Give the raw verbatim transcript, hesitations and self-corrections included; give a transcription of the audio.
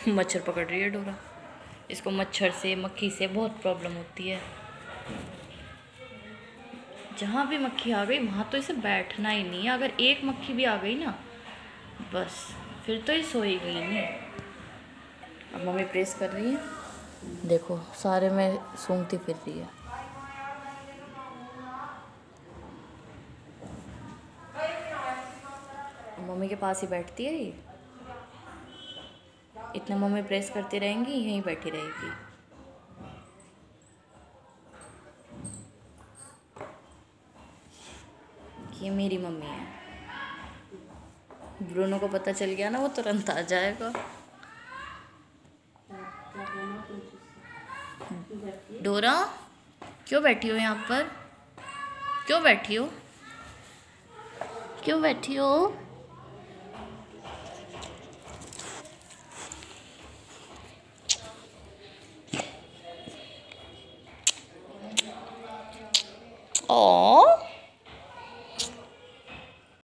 मच्छर पकड़ रही है डोरा। इसको मच्छर से, मक्खी से बहुत प्रॉब्लम होती है। जहाँ भी मक्खी आ गई वहाँ तो इसे बैठना ही नहीं है। अगर एक मक्खी भी आ गई ना, बस फिर तो ये सोएगी ही नहीं। अब मम्मी प्रेस कर रही है, देखो सारे में सूंघती फिर रही है। मम्मी के पास ही बैठती है ये। इतना मम्मी प्रेस करती रहेंगी, यहीं बैठी रहेगी। ये मेरी मम्मी है। ब्रूनो को पता चल गया ना, वो तुरंत आ जाएगा। डोरा क्यों बैठी हो यहाँ पर? क्यों बैठी हो? क्यों बैठी हो?